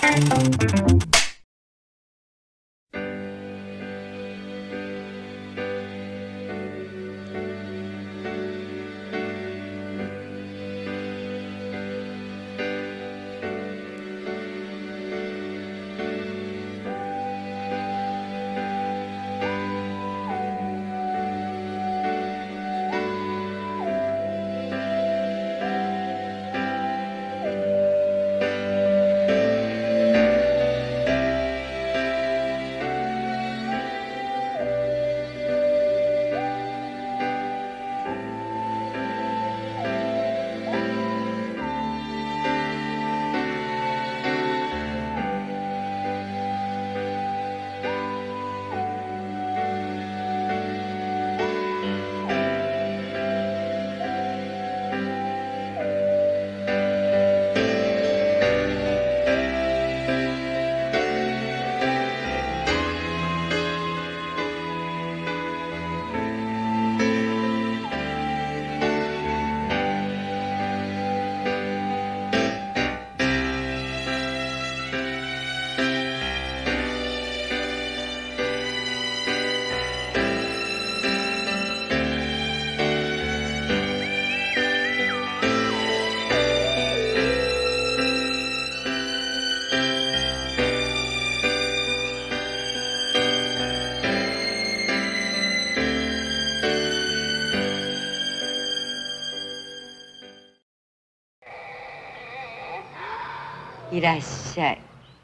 いらっしゃい。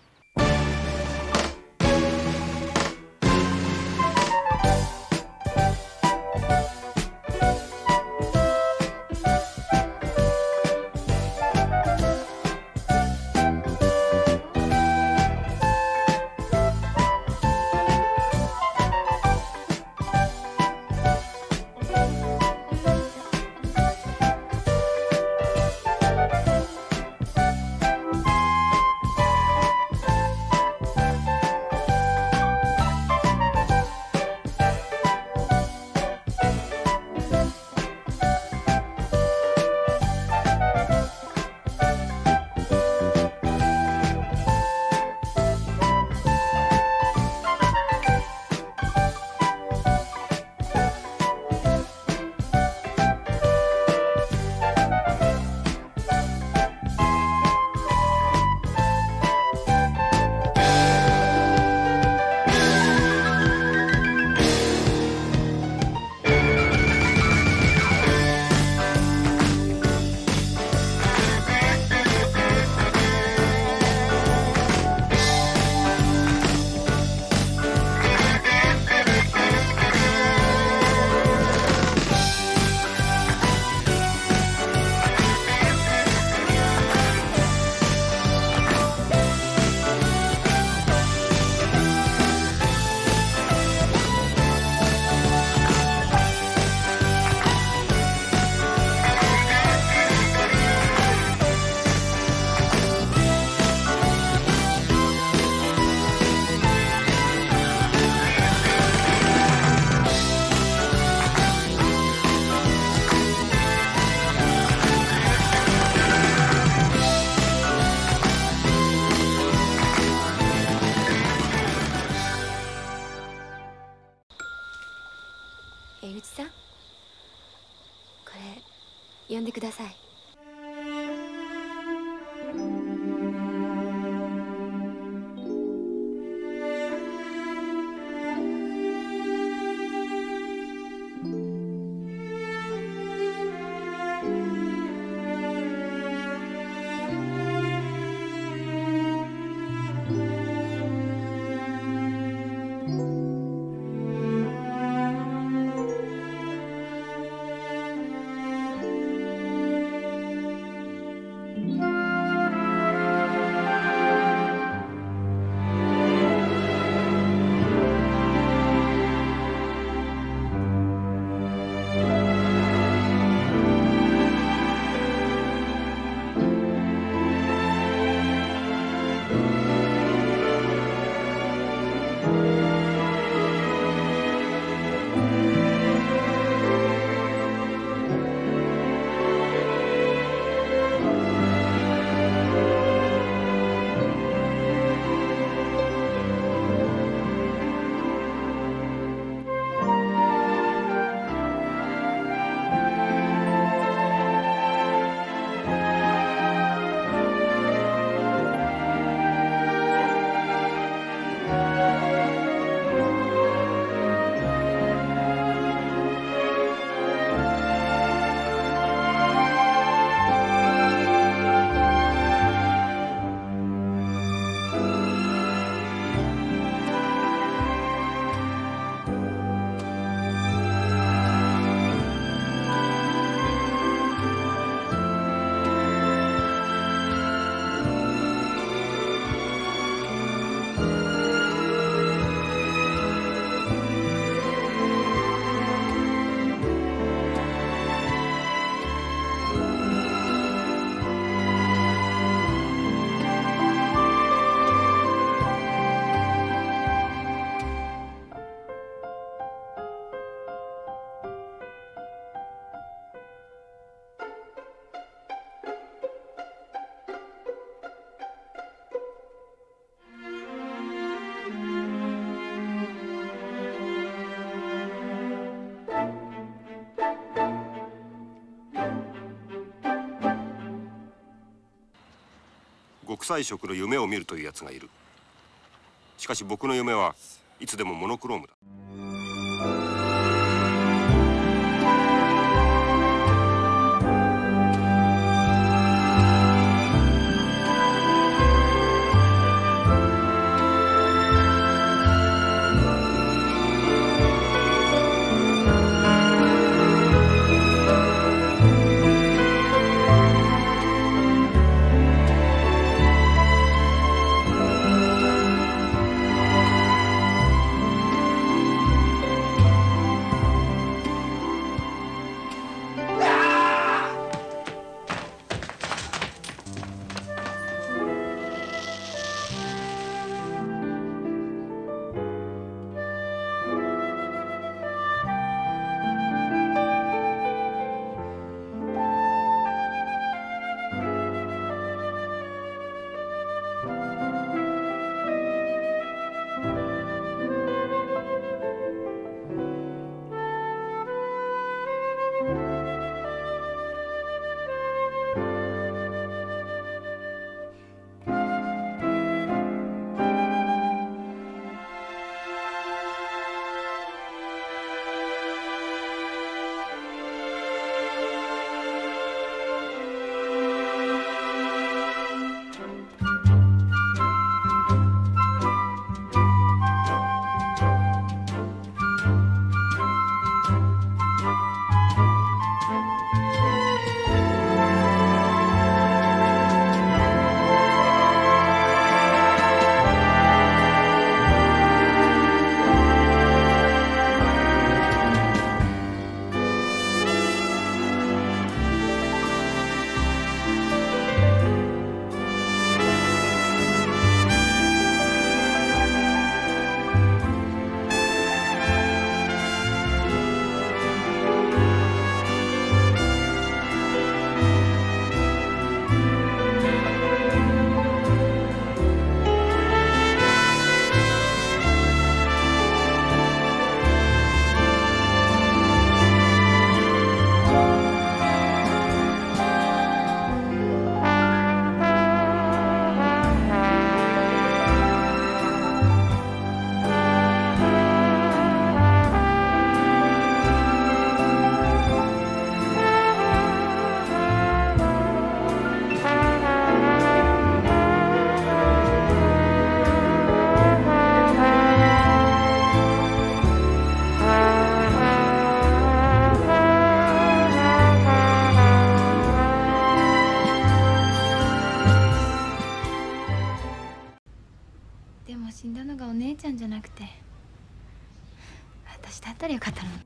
江口さん、これ読んでください。 臭い食の夢を見るというやつがいる。しかし僕の夢はいつでもモノクロームだ。 死んだのがお姉ちゃんじゃなくて私だったらよかったのに。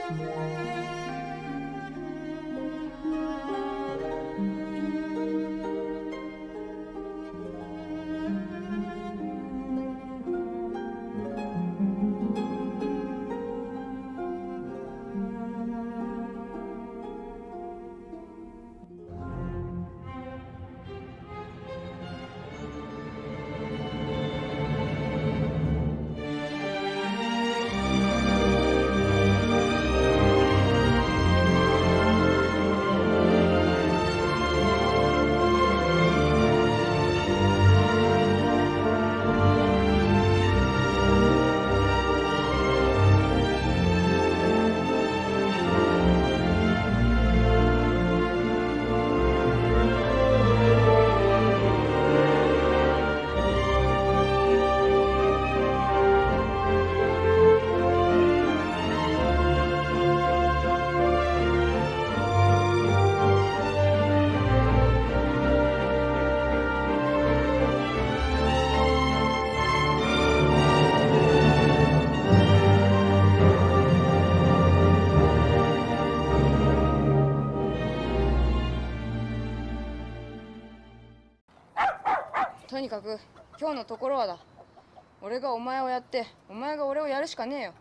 とにかく今日のところはだ。俺がお前をやってお前が俺をやるしかねえよ。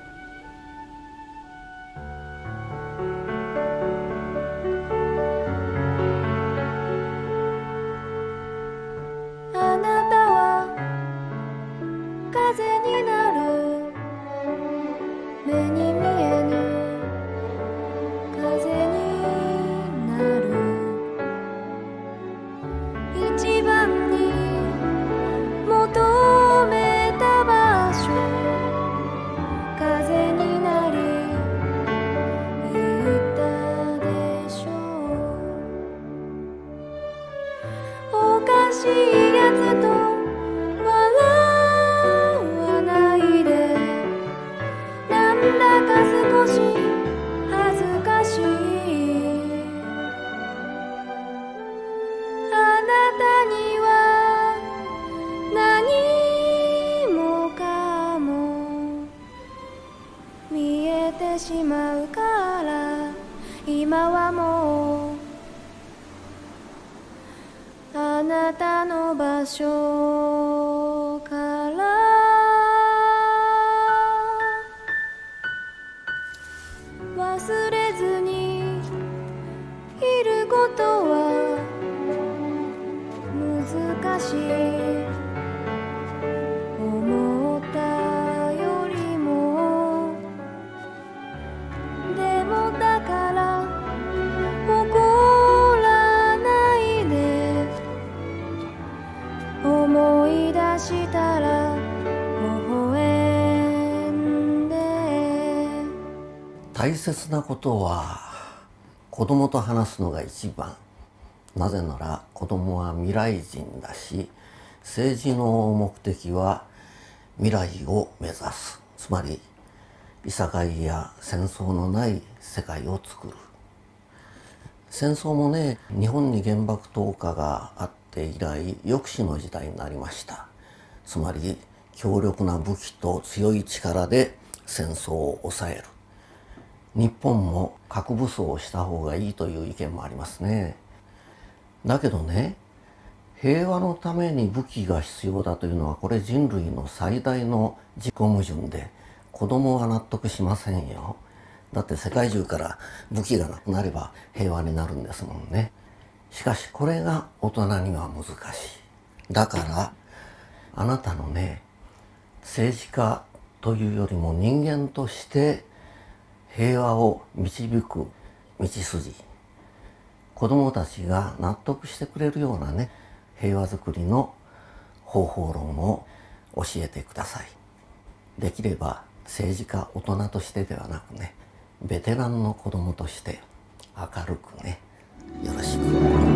あなたは風になる、目に見えぬ風になる、一番に求めた場所、風になり言ったでしょう。おかしいやつと笑わないで、なんだか少し恥ずかしい。あなたには何もかも見えてしまうから、今はもうあなたの場所から忘れずにいることは難しい。思ったよりも、でもだから怒らないで、思い出したら微笑んで。 大切なことは子供と話すのが一番。なぜなら子供は未来人だし、政治の目的は未来を目指す。つまりいさかいや戦争のない世界を作る。戦争もね、日本に原爆投下があって以来抑止の時代になりました。つまり強力な武器と強い力で戦争を抑える。日本も核武装をした方がいいという意見もありますね。だけどね、平和のために武器が必要だというのは、これ人類の最大の自己矛盾で、子供は納得しませんよ。だって世界中から武器がなくなれば平和になるんですもんね。しかしこれが大人には難しい。だからあなたのね、政治家というよりも人間として平和を導く道筋、子供たちが納得してくれるようなね、平和づくりの方法論を教えてください。できれば政治家、大人としてではなくね、ベテランの子供として明るくね、よろしく。